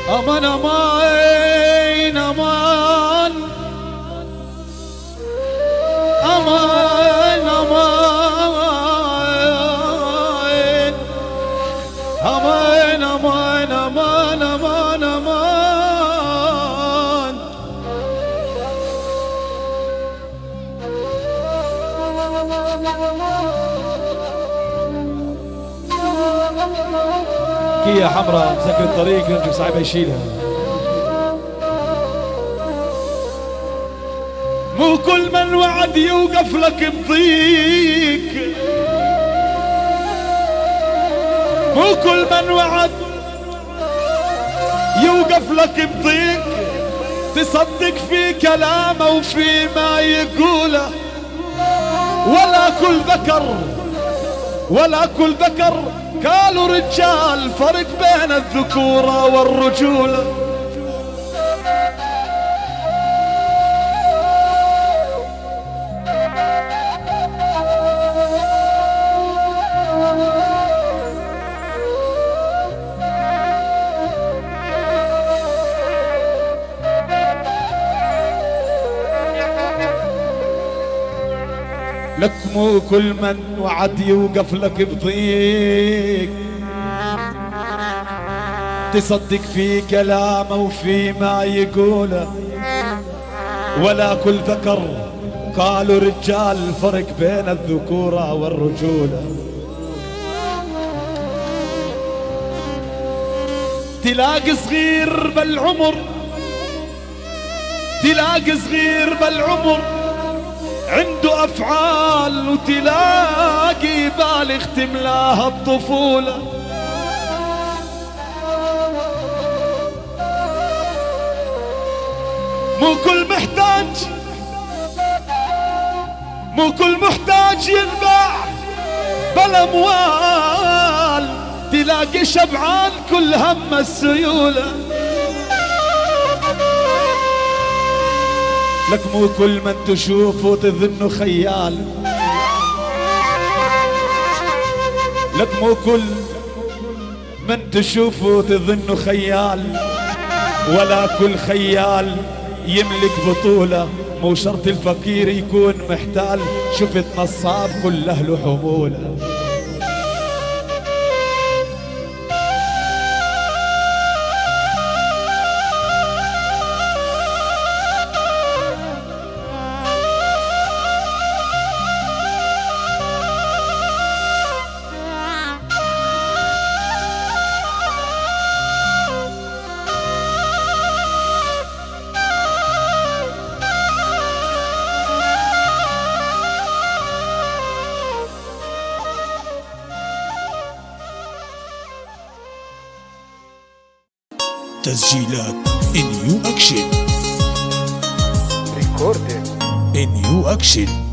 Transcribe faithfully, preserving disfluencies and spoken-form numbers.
أمان أمان أمان أمان أمان أمان أمان أمان أمان أمان كيا حمراء مسكر الطريق يمكن صعب يشيلها. مو كل من وعد يوقف لك بضيق، مو كل من وعد يوقف لك بضيق، تصدق في كلامه وفي ما يقوله. ولا كل ذكر ولا كل ذكر قالوا رجال، فرق بين الذكورة والرجولة. لك مو كل من وعد يوقف لك بضيق، تصدق في كلامه وفي ما يقوله. ولا كل ذكر قالوا رجال، فرق بين الذكورة والرجولة. تلاقي صغير بالعمر تلاقي صغير بالعمر عنده أفعال، وتلاقي بالغ تملاها الطفولة. مو كل محتاج مو كل محتاج ينباع بالأموال، تلاقي شبعان كل هم السيولة. لك مو كل من تشوفه تظنه خيال، لك مو كل من تشوفه تظنه خيال. ولا كل خيال يملك بطولة، مو شرط الفقير يكون محتال. شفت نصاب كل أهله حمولة. تسجيلات نيو أكشن. ريكوردينج نيو أكشن.